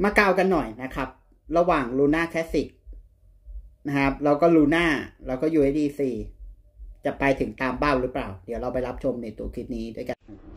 มากาวกันหน่อยนะครับระหว่าง Luna Classic นะครับแล้วก็ Luna แล้วก็ USDC จะไปถึงตามเป้าหรือเปล่าเดี๋ยวเราไปรับชมในตัวคลิปนี้ด้วยกัน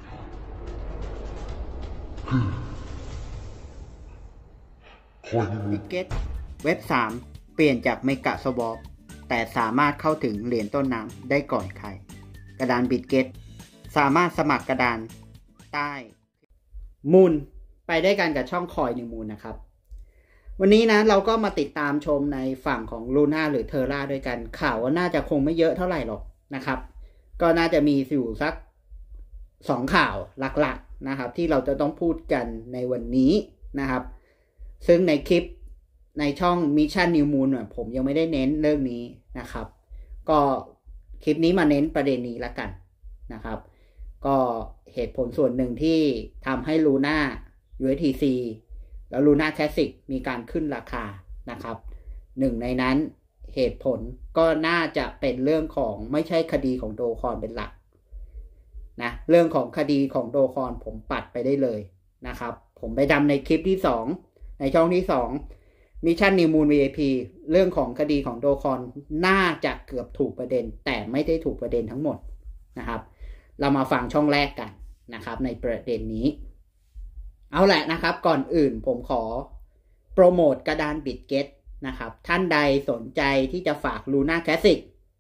Bitget เว็บ3เปลี่ยนจากเมกะสวอปแต่สามารถเข้าถึงเหรียญต้นน้ำได้ก่อนใครกระดาน Bitget สามารถสมัครกระดานใต้มูลไปได้กันกับช่องคอยนิวมูลนะครับวันนี้นะเราก็มาติดตามชมในฝั่งของ Luna หรือ Terra ด้วยกันข่าวว่าน่าจะคงไม่เยอะเท่าไหร่หรอกนะครับก็น่าจะมีอยู่สัก2ข่าวหลักๆนะครับที่เราจะต้องพูดกันในวันนี้นะครับซึ่งในคลิปในช่อง Mission New Moon ผมยังไม่ได้เน้นเรื่องนี้นะครับก็คลิปนี้มาเน้นประเด็นนี้ละกันนะครับก็เหตุผลส่วนหนึ่งที่ทำให้ Luna USDC แล้ว Luna Classic มีการขึ้นราคานะครับหนึ่งในนั้นเหตุผลก็น่าจะเป็นเรื่องของไม่ใช่คดีของโดคอนเป็นหลักนะเรื่องของคดีของโดคอนผมปัดไปได้เลยนะครับผมไปทำในคลิปที่2ในช่องที่2 Mission New Moon VIP เรื่องของคดีของโดคอนน่าจะเกือบถูกประเด็นแต่ไม่ได้ถูกประเด็นทั้งหมดนะครับเรามาฟังช่องแรกกันนะครับในประเด็นนี้เอาแหละนะครับก่อนอื่นผมขอโปรโมทกระดาน Bitget นะครับท่านใดสนใจที่จะฝาก Luna Classic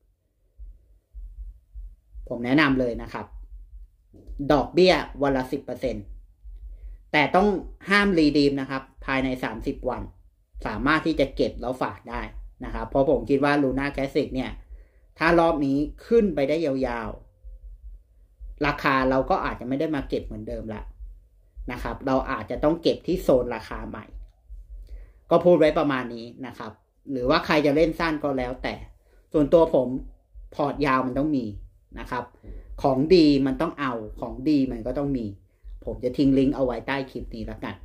ผมแนะนำเลยนะครับดอกเบี้ยวันละ 10% แต่ต้องห้ามรีดีมนะครับภายใน30วันสามารถที่จะเก็บแล้วฝากได้นะครับเพราะผมคิดว่า Luna Classic เนี่ยถ้ารอบนี้ขึ้นไปได้ยาวๆราคาเราก็อาจจะไม่ได้มาเก็บเหมือนเดิมละนะครับเราอาจจะต้องเก็บที่โซนราคาใหม่ก็พูดไว้ประมาณนี้นะครับหรือว่าใครจะเล่นสั้นก็แล้วแต่ส่วนตัวผมพอร์ตยาวมันต้องมีนะครับของดีมันต้องเอาของดีมันก็ต้องมีผมจะทิ้งลิงก์เอาไว้ใต้คลิปนี้แล้วกัน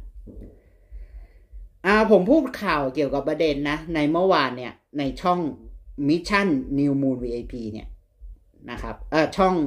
ผมพูดข่าวเกี่ยวกับประเด็นนะในเมื่อวานเนี่ยในช่อง Mission New Moon VIP เนี่ยนะครับช่อง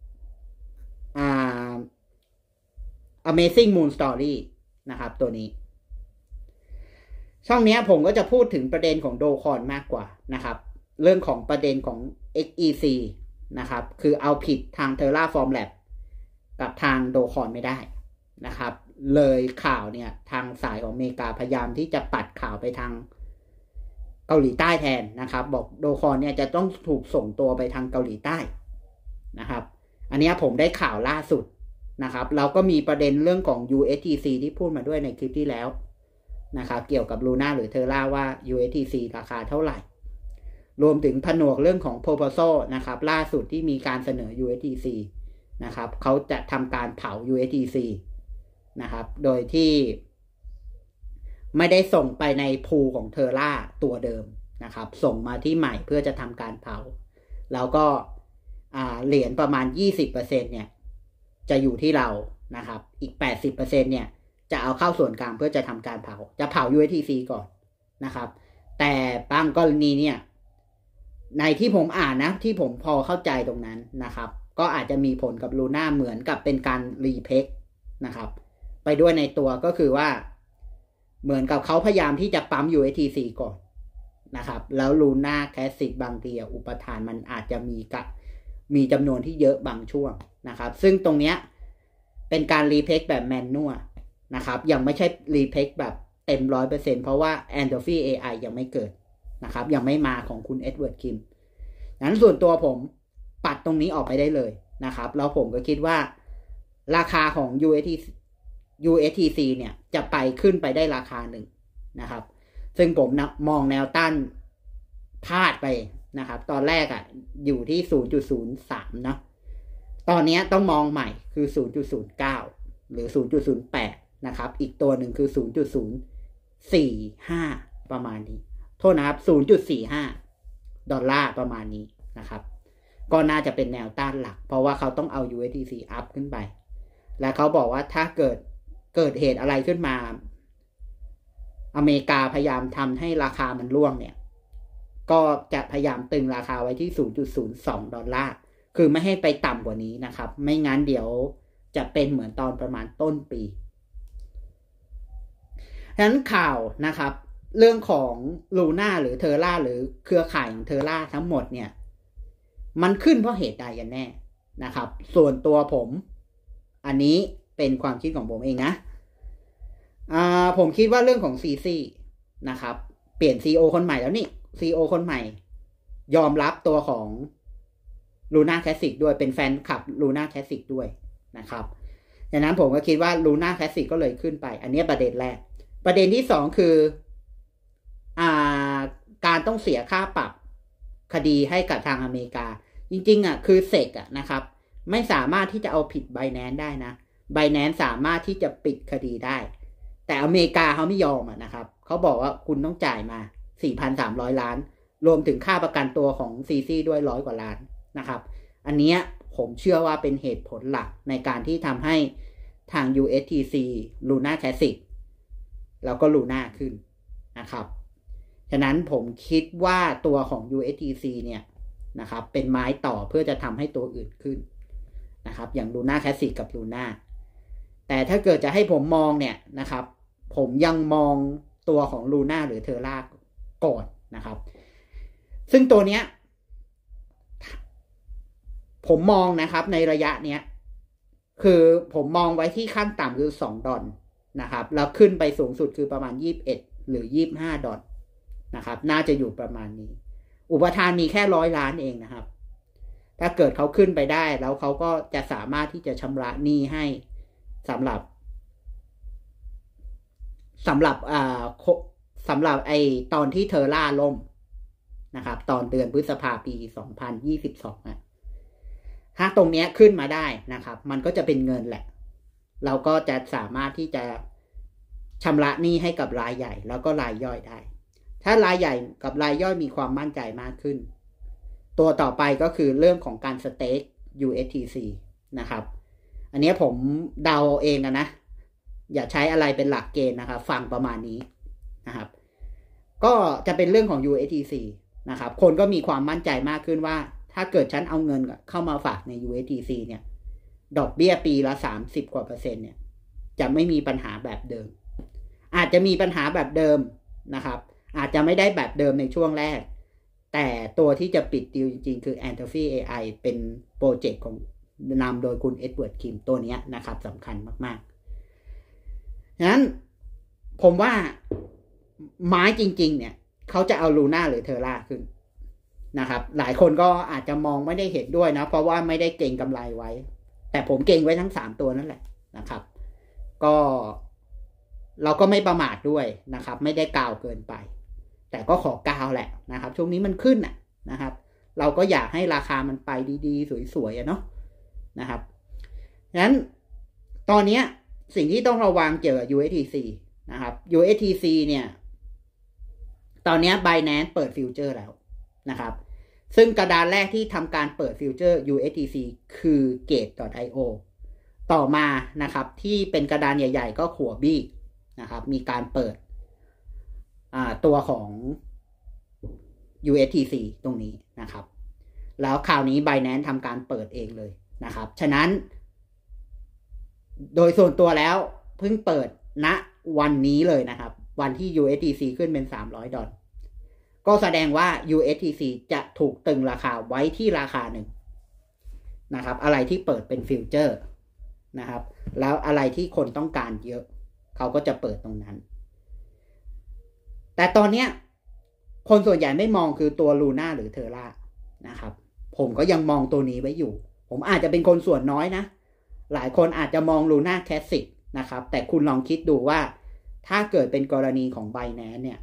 Amazing Moon Story นะครับตัวนี้ช่องนี้ผมก็จะพูดถึงประเด็นของโดคอนมากกว่านะครับเรื่องของประเด็นของ XEC นะครับคือเอาผิดทาง Terraform Lab กับทางโดคอนไม่ได้นะครับเลยข่าวเนี่ยทางสายของอเมริกาพยายามที่จะปัดข่าวไปทางเกาหลีใต้แทนนะครับบอกโดคอนเนี่ยจะต้องถูกส่งตัวไปทางเกาหลีใต้นะครับอันนี้ผมได้ข่าวล่าสุดนะครับเราก็มีประเด็นเรื่องของ USDC ที่พูดมาด้วยในคลิปที่แล้วนะครับเกี่ยวกับ Luna หรือ Terra ว่า USDC ราคาเท่าไหร่รวมถึงผนวกเรื่องของ proposal นะครับล่าสุดที่มีการเสนอ USDC นะครับเขาจะทำการเผา USDC นะครับโดยที่ไม่ได้ส่งไปในพูลของ Terra ตัวเดิมนะครับส่งมาที่ใหม่เพื่อจะทำการเผาแล้วก็เหรียญประมาณ 20% เนี่ยจะอยู่ที่เรานะครับอีก 80% เนี่ยจะเอาเข้าส่วนกลางเพื่อจะทำการเผาจะเผา USDC ก่อนนะครับแต่บางกรณีเนี่ยในที่ผมอ่านนะที่ผมพอเข้าใจตรงนั้นนะครับก็อาจจะมีผลกับ Luna เหมือนกับเป็นการรีเพกนะครับไปด้วยในตัวก็คือว่าเหมือนกับเขาพยายามที่จะปั๊ม USDC ก่อนนะครับแล้ว Luna Classic บางทีอุปทานมันอาจจะมีจำนวนที่เยอะบางช่วงนะครับซึ่งตรงเนี้ยเป็นการรีเพกแบบแมนนวลนะครับยังไม่ใช่รีเพกแบบเต็ม 100% เพราะว่า Anthropy AI ยังไม่เกิดนะครับยังไม่มาของคุณเอ็ดเวิร์ดคิมนั้นส่วนตัวผมปัดตรงนี้ออกไปได้เลยนะครับแล้วผมก็คิดว่าราคาของ USDC เนี่ยจะไปขึ้นไปได้ราคาหนึ่งนะครับซึ่งผมมองแนวต้านพลาดไปนะครับตอนแรกอยู่ที่ 0.03 นะตอนนี้ต้องมองใหม่คือ 0.09 หรือ 0.08 นะครับอีกตัวหนึ่งคือ 0.045 ประมาณนี้โทษนะครับ 0.45 ดอลลาร์ประมาณนี้นะครับก็น่าจะเป็นแนวต้านหลักเพราะว่าเขาต้องเอา USDC อัพขึ้นไปและเขาบอกว่าถ้าเกิดเหตุอะไรขึ้นมาอเมริกาพยายามทำให้ราคามันร่วงเนี่ยก็จะพยายามตึงราคาไว้ที่ 0.02 ดอลลาร์คือไม่ให้ไปต่ำกว่านี้นะครับไม่งั้นเดี๋ยวจะเป็นเหมือนตอนประมาณต้นปีฉะนั้นข่าวนะครับเรื่องของลูน่าหรือเทอร่าหรือเครือข่ายของเทอร่าทั้งหมดเนี่ยมันขึ้นเพราะเหตุใดกันแน่นะครับส่วนตัวผมอันนี้เป็นความคิดของผมเองนะผมคิดว่าเรื่องของซีซีนะครับเปลี่ยน CEO คนใหม่แล้วนี่ CEO คนใหม่ยอมรับตัวของลูน่าแคสสิกด้วยเป็นแฟนคลับลูน่าแคสสิกด้วยนะครับดังนั้นผมก็คิดว่าลูน่าแคสสิกก็เลยขึ้นไปอันนี้ประเด็นแรกประเด็นที่2คือการต้องเสียค่าปรับคดีให้กับทางอเมริกาจริงๆคือเซกนะครับไม่สามารถที่จะเอาผิด Binance ได้นะ Binance สามารถที่จะปิดคดีได้แต่อเมริกาเขาไม่ยอมนะครับเขาบอกว่าคุณต้องจ่ายมา 4,300 ล้านรวมถึงค่าประกันตัวของซีซีด้วย100 กว่าล้านนะครับอันนี้ผมเชื่อว่าเป็นเหตุผลหลักในการที่ทำให้ทาง USTC Luna Classic แล้วก็ Luna ขึ้นนะครับฉะนั้นผมคิดว่าตัวของ USTC เนี่ยนะครับเป็นไม้ต่อเพื่อจะทำให้ตัวอื่นขึ้นนะครับอย่าง Luna Classic กับ Luna แต่ถ้าเกิดจะให้ผมมองเนี่ยนะครับผมยังมองตัวของ Luna หรือ Terra ก่อนนะครับซึ่งตัวเนี้ยผมมองนะครับในระยะเนี้ยคือผมมองไว้ที่ขั้นต่ำคือ$2นะครับแล้วขึ้นไปสูงสุดคือประมาณ21หรือ$25นะครับน่าจะอยู่ประมาณนี้อุปทานมีแค่100 ล้านเองนะครับถ้าเกิดเขาขึ้นไปได้แล้วเขาก็จะสามารถที่จะชำระหนี้ให้สำหรับไอตอนที่เทอร่าล่มนะครับตอนเดือนพฤษภาคมปี2022ถ้าตรงนี้ขึ้นมาได้นะครับมันก็จะเป็นเงินแหละเราก็จะสามารถที่จะชำระหนี้ให้กับรายใหญ่แล้วก็รายย่อยได้ถ้ารายใหญ่กับรายย่อยมีความมั่นใจมากขึ้นตัวต่อไปก็คือเรื่องของการสเต็ก USTC นะครับอันนี้ผมเดาเองนะอย่าใช้อะไรเป็นหลักเกณฑ์นะครับฟังประมาณนี้นะครับก็จะเป็นเรื่องของ USTC นะครับคนก็มีความมั่นใจมากขึ้นว่าถ้าเกิดฉันเอาเงินเข้ามาฝากใน USTC เนี่ยดอกเบี้ยปีละ30 กว่า%เนี่ยจะไม่มีปัญหาแบบเดิมอาจจะมีปัญหาแบบเดิมนะครับอาจจะไม่ได้แบบเดิมในช่วงแรกแต่ตัวที่จะปิดดีลจริงๆคือ Anthropy AI เป็นโปรเจกต์ของนำโดยคุณเอ็ดเวิร์ดคิมตัวนี้นะครับสำคัญมากๆฉะนั้นผมว่าไม้จริงๆเนี่ยเขาจะเอา Luna หรือ Terra ขึ้นนะครับหลายคนก็อาจจะมองไม่ได้เห็นด้วยนะเพราะว่าไม่ได้เก็งกำไรไว้แต่ผมเก็งไว้ทั้ง3ตัวนั่นแหละนะครับก็เราก็ไม่ประมาทด้วยนะครับไม่ได้กาวเกินไปแต่ก็ขอกาวแหละนะครับช่วงนี้มันขึ้นนะครับเราก็อยากให้ราคามันไปดีๆสวยๆเนาะนะครับฉะนั้นตอนนี้สิ่งที่ต้องระวังเกี่ยวกับ USTC นะครับ USTC เนี่ยตอนนี้ Binance เปิดฟิวเจอร์แล้วนะครับซึ่งกระดานแรกที่ทำการเปิดฟิวเจอร์ USTC คือ Gate.io ต่อมานะครับที่เป็นกระดานใหญ่ๆก็ขัวบี้นะครับมีการเปิดตัวของ USTC ตรงนี้นะครับแล้วคราวนี้ Binance ทำการเปิดเองเลยนะครับฉะนั้นโดยส่วนตัวแล้วเพิ่งเปิดณวันนี้เลยนะครับวันที่ USTC ขึ้นเป็น$300ก็แสดงว่า USTC จะถูกตึงราคาไว้ที่ราคาหนึ่งนะครับอะไรที่เปิดเป็นฟิวเจอร์นะครับแล้วอะไรที่คนต้องการเยอะเขาก็จะเปิดตรงนั้นแต่ตอนนี้คนส่วนใหญ่ไม่มองคือตัว Luna หรือ Terra นะครับผมก็ยังมองตัวนี้ไว้อยู่ผมอาจจะเป็นคนส่วนน้อยนะหลายคนอาจจะมอง Luna Classic นะครับแต่คุณลองคิดดูว่าถ้าเกิดเป็นกรณีของ Binance เนี่ย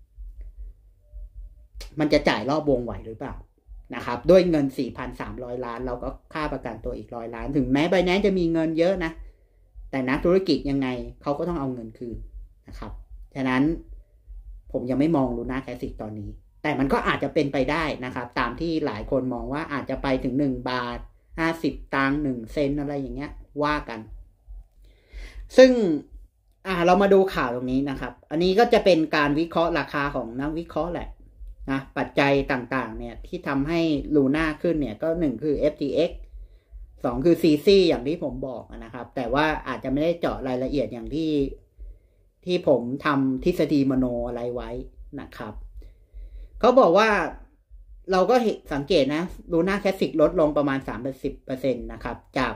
มันจะจ่ายรอบวงไหวหรือเปล่านะครับด้วยเงิน 4,300 ล้านเราก็ค่าประกันตัวอีก100 ล้านถึงแม้ Binance จะมีเงินเยอะนะแต่นักธุรกิจยังไงเขาก็ต้องเอาเงินคืนนะครับฉะนั้นผมยังไม่มอง Luna Classic ตอนนี้แต่มันก็อาจจะเป็นไปได้นะครับตามที่หลายคนมองว่าอาจจะไปถึง1 บาท 50 ตังค์1 เซนต์อะไรอย่างเงี้ยว่ากันซึ่งเรามาดูข่าวตรงนี้นะครับอันนี้ก็จะเป็นการวิเคราะห์ราคาของนักวิเคราะห์แหละนะปัจจัยต่างๆเนี่ยที่ทำให้ Luna ขึ้นเนี่ยก็1คือ FTX 2คือ CC อย่างที่ผมบอกนะครับแต่ว่าอาจจะไม่ได้เจาะรายละเอียดอย่างที่ผมทำทฤษฎีมโนอะไรไว้นะครับเขาบอกว่าเราก็สังเกตนะลูน่าแคสสิกลดลงประมาณ 30% นะครับจาก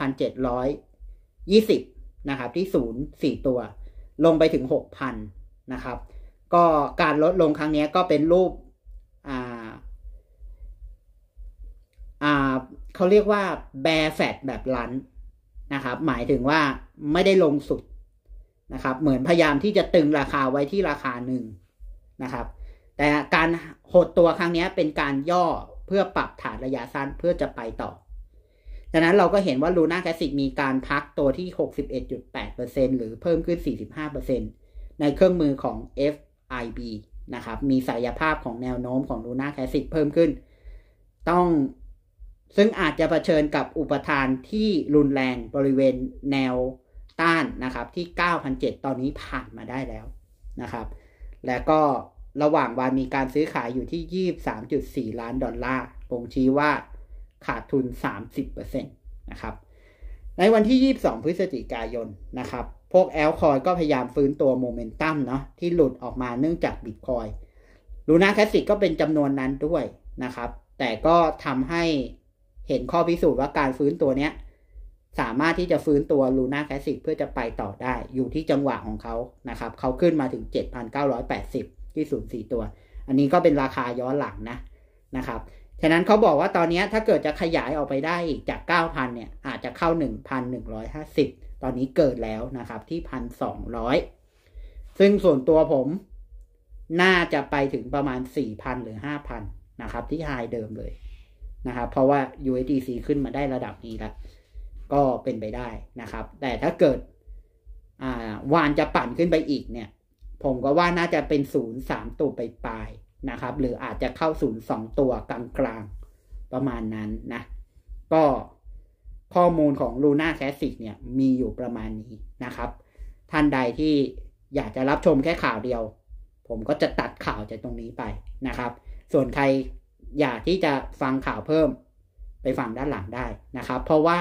9,720 นะครับที่0 4 ตัวลงไปถึง 6,000 นะครับก็การลดลงครั้งนี้ก็เป็นรูปเขาเรียกว่า bear fat แบบลันนะครับหมายถึงว่าไม่ได้ลงสุดนะครับเหมือนพยายามที่จะตึงราคาไว้ที่ราคาหนึ่งนะครับแต่การหดตัวครั้งนี้เป็นการย่อเพื่อปรับฐานระยะสั้นเพื่อจะไปต่อดังนั้นเราก็เห็นว่า Luna Classic มีการพักตัวที่ 61.8% หรือเพิ่มขึ้น 45% ในเครื่องมือของ FIB นะครับมีศักยภาพของแนวโน้มของ Luna Classic เพิ่มขึ้นซึ่งอาจจะเผชิญกับอุปทานที่รุนแรงบริเวณแนวต้านนะครับที่ 9,700 ตอนนี้ผ่านมาได้แล้วนะครับและก็ระหว่างวันมีการซื้อขายอยู่ที่ 23.4 ล้านดอลลาร์บ่งชี้ว่าขาดทุน 30% นะครับในวันที่ 22 พฤศจิกายนนะครับพวกแอลคอยก็พยายามฟื้นตัวโมเมนตัมเนาะที่หลุดออกมาเนื่องจากบิตคอยน์ลูน่าแคสสิกก็เป็นจำนวนนั้นด้วยนะครับแต่ก็ทำให้เห็นข้อพิสูจน์ว่าการฟื้นตัวเนี้ยสามารถที่จะฟื้นตัว Luna Classic เพื่อจะไปต่อได้อยู่ที่จังหวะของเขานะครับเขาขึ้นมาถึง 7,980 ที่0.4 ตัวอันนี้ก็เป็นราคาย้อนหลังนะครับฉะนั้นเขาบอกว่าตอนนี้ถ้าเกิดจะขยายออกไปได้จาก 9,000 เนี่ยอาจจะเข้า 1,150 ตอนนี้เกิดแล้วนะครับที่ 1,200 ซึ่งส่วนตัวผมน่าจะไปถึงประมาณ 4,000 หรือ 5,000 นะครับที่ไฮเดิมเลยนะครับเพราะว่า USDC ขึ้นมาได้ระดับนี้แล้วก็เป็นไปได้นะครับแต่ถ้าเกิดวานจะปั่นขึ้นไปอีกเนี่ยผมก็ว่าน่าจะเป็น0.3 ตัวไปปลายนะครับหรืออาจจะเข้า0.2 ตัวกลางๆประมาณนั้นนะก็ข้อมูลของ Luna Classic เนี่ยมีอยู่ประมาณนี้นะครับท่านใดที่อยากจะรับชมแค่ข่าวเดียวผมก็จะตัดข่าวจากตรงนี้ไปนะครับส่วนใครอยากที่จะฟังข่าวเพิ่มไปฟังด้านหลังได้นะครับเพราะว่า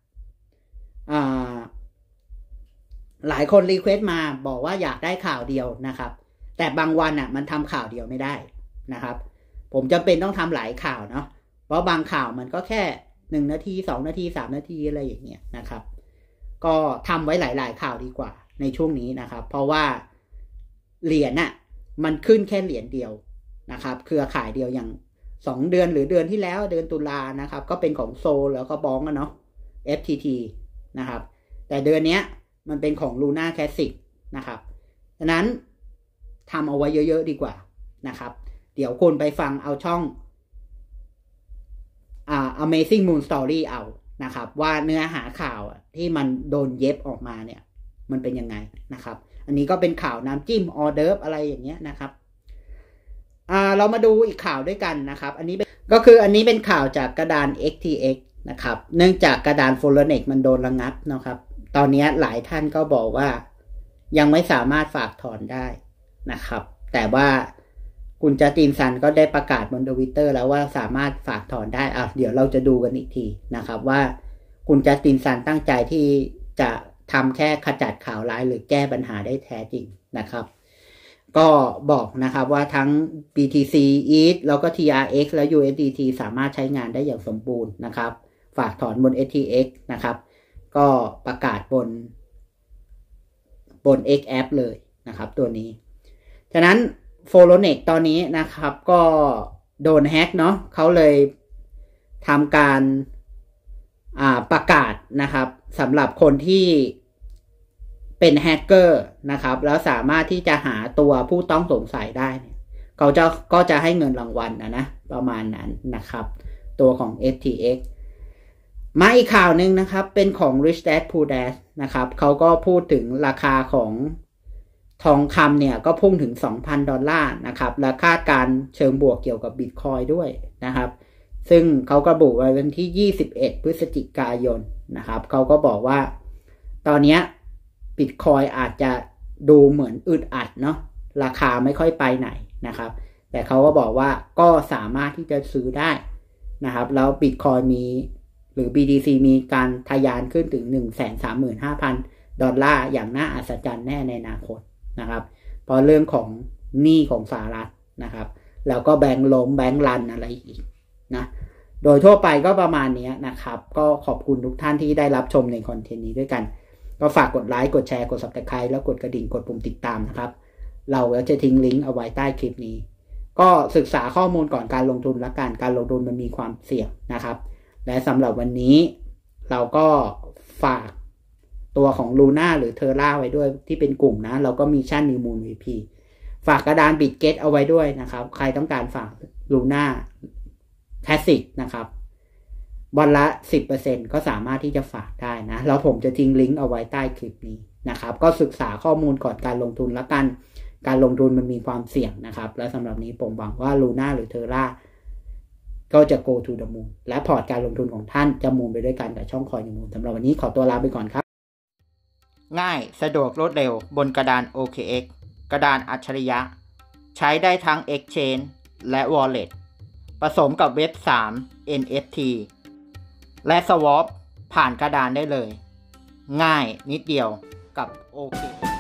หลายคนรีเควสต์มาบอกว่าอยากได้ข่าวเดียวนะครับแต่บางวันมันทำข่าวเดียวไม่ได้นะครับผมจำเป็นต้องทำหลายข่าวเนาะเพราะบางข่าวมันก็แค่1 นาที2 นาที3 นาทีอะไรอย่างเงี้ยนะครับก็ทำไว้หลายๆข่าวดีกว่าในช่วงนี้นะครับเพราะว่าเหรียญมันขึ้นแค่เหรียญเดียวนะครับเครือข่ายเดียวอย่าง2 เดือนหรือเดือนที่แล้วเดือนตุลานะครับก็เป็นของโซลแล้วก็บองเนาะ FTT นะครับแต่เดือนนี้มันเป็นของ Luna Classic นะครับฉะนั้นทำเอาไว้เยอะๆดีกว่านะครับเดี๋ยวคุณไปฟังเอาช่องAmazing Moon Story เอานะครับว่าเนื้อหาข่าวที่มันโดนเย็บออกมาเนี่ยมันเป็นยังไงนะครับอันนี้ก็เป็นข่าวน้ำจิ้มออเดิร์ฟอะไรอย่างเงี้ยนะครับเรามาดูอีกข่าวด้วยกันนะครับอันนี้เป็นข่าวจากกระดาน XTX นะครับเนื่องจากกระดาน Forex มันโดนระงับนะครับตอนนี้หลายท่านก็บอกว่ายังไม่สามารถฝากถอนได้นะครับแต่ว่าคุณจัสตินซันก็ได้ประกาศบน Twitter แล้วว่าสามารถฝากถอนได้เดี๋ยวเราจะดูกันอีกทีนะครับว่าคุณจัสตินซันตั้งใจที่จะทำแค่ขจัดข่าวร้ายหรือแก้ปัญหาได้แท้จริงนะครับก็บอกนะครับว่าทั้ง BTC ETH แล้วก็ TRX และ USDT สามารถใช้งานได้อย่างสมบูรณ์นะครับฝากถอนบน FTX นะครับก็ประกาศบน X App เลยนะครับตัวนี้ฉะนั้น Forex ตอนนี้นะครับก็โดนแฮกเนาะเขาเลยทำการประกาศนะครับสำหรับคนที่เป็นแฮกเกอร์นะครับแล้วสามารถที่จะหาตัวผู้ต้องสงสัยได้เขาก็จะให้เงินรางวัลนะประมาณนั้นนะครับตัวของ FTX มาอีกข่าวนึงนะครับเป็นของ Rich Dad Poor Dad นะครับเขาก็พูดถึงราคาของทองคำเนี่ยก็พุ่งถึง $2,000 นะครับและคาดการเชิงบวกเกี่ยวกับ Bitcoin ด้วยนะครับซึ่งเขากระบุไว้วันที่21 พฤศจิกายนนะครับเขาก็บอกว่าตอนนี้ Bitcoin อาจจะดูเหมือนอึดอัดเนาะราคาไม่ค่อยไปไหนนะครับแต่เขาก็บอกว่าก็สามารถที่จะซื้อได้นะครับแล้ว Bitcoin มีหรือ BTC มีการทะยานขึ้นถึง $135,000 อย่างน่าอัศจรรย์แน่ในอนาคตนะครับเพราะเรื่องของหนี้ของสหรัฐนะครับแล้วก็แบงก์ล้มแบงก์รันอะไรอีกนะโดยทั่วไปก็ประมาณนี้นะครับก็ขอบคุณทุกท่านที่ได้รับชมในคอนเทนต์นี้ด้วยกันก็ฝากกดไลค์กดแชร์กด Subscribe แล้วกดกระดิ่งกดปุ่มติดตามนะครับเราจะทิ้งลิงก์เอาไว้ใต้คลิปนี้ก็ศึกษาข้อมูลก่อนการลงทุนและการลงทุนมันมีความเสี่ยงนะครับและสำหรับวันนี้เราก็ฝากตัวของ Luna หรือ Terra ไว้ด้วยที่เป็นกลุ่มนะเราก็มีชั่น New Moon VP ฝากกระดาน Bitget เอาไว้ด้วยนะครับใครต้องการฝาก Luna Classic นะครับวันละ 10% ก็สามารถที่จะฝากได้นะแล้วผมจะทิ้งลิงก์เอาไว้ใต้คลิปนี้นะครับก็ศึกษาข้อมูลก่อนการลงทุนและการลงทุนมันมีความเสี่ยงนะครับและสำหรับนี้ผมหวังว่า Luna หรือ Terra ก็จะ go to the moon และพอร์ตการลงทุนของท่านจะมูนไปด้วยกันกับช่องคอยมูนสำหรับวันนี้ขอตัวลาไปก่อนครับง่ายสะดวกรวดเร็วบนกระดาน OKX กระดานอัจฉริยะใช้ได้ทั้ง Exchange และ Wallet ผสมกับเว็บ3 NFT และ Swap ผ่านกระดานได้เลยง่ายนิดเดียวกับ OKX